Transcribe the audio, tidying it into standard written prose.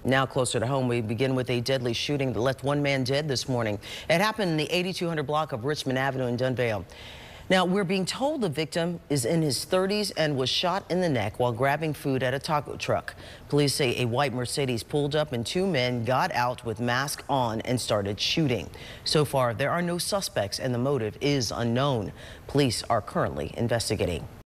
Now closer to home, we begin with a deadly shooting that left one man dead this morning. It happened in the 8200 block of Richmond Avenue in Dunvale. Now, we're being told the victim is in his 30s and was shot in the neck while grabbing food at a taco truck. Police say a white Mercedes pulled up and two men got out with masks on and started shooting. So far, there are no suspects and the motive is unknown. Police are currently investigating.